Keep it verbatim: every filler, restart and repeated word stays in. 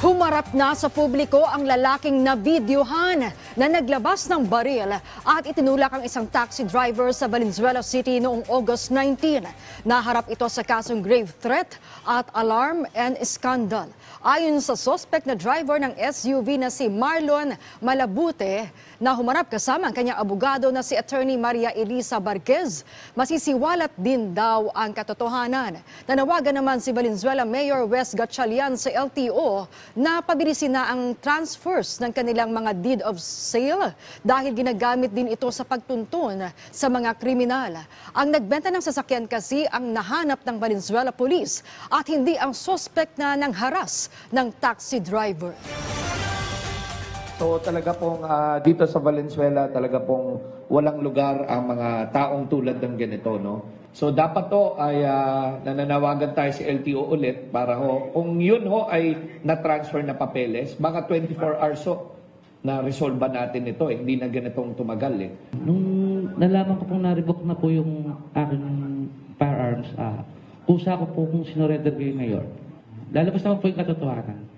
Humarap na sa publiko ang lalaking nabidyohan na naglabas ng baril at itinulak ang isang taxi driver sa Valenzuela City noong August nineteenth. Naharap ito sa kasong grave threat at alarm and scandal. Ayon sa suspect na driver ng S U V na si Marlon Malabute na humarap kasama ang kanyang abogado na si Attorney Maria Elisa Barquez, masisiwalat din daw ang katotohanan. Nanawagan naman si Valenzuela Mayor Wes Gatchalian sa L T O na pabilisin na ang transfers ng kanilang mga deed of sale dahil ginagamit din ito sa pagtuntun sa mga kriminal. Ang nagbenta ng sasakyan kasi ang nahanap ng Valenzuela Police at hindi ang suspect na nangharas ng taxi driver. So talaga pong uh, dito sa Valenzuela talaga pong walang lugar ang mga taong tulad ng ganito, no? So dapat to ay uh, nananawagan tayo sa L T O ulit para ho, kung yun ho ay na-transfer na papeles, baka twenty-four hours ho na resolve natin ito, eh. Hindi na ganitong tumagal eh. Nung nalaman ko pong na-revoke na po yung aking firearms, ah, kusa ko po kung sinorender ko yung mayor. Lalabas naman po yung katotohanan.